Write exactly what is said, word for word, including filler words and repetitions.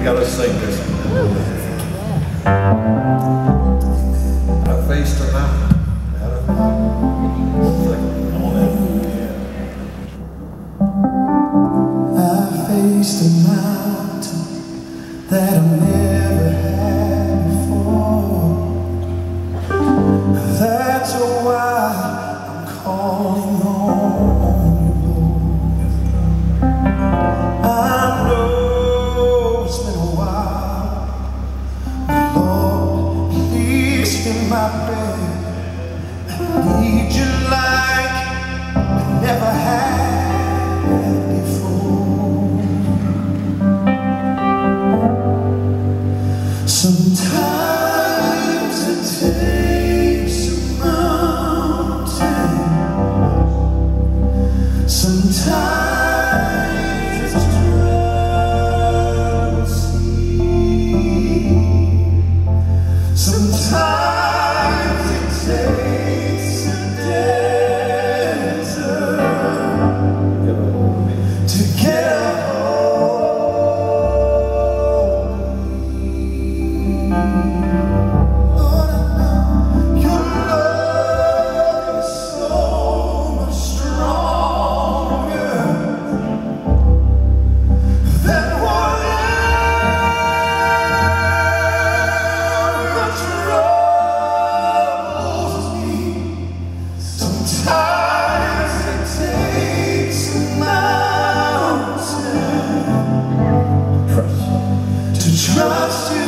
gotta sing this one. I faced a mountain. Come on in. I faced a mountain that I've never had before. That's why I'm calling on you, Lord. I know it's been a while, but Lord, please hear my prayer. I need you like I never had before. Sometimes it takes a mountain, sometimes it's trouble sea, sometimes it takes a desert to get a Lord, I know your love is so much stronger than whatever troubles me. Sometimes it takes a mountain to trust you.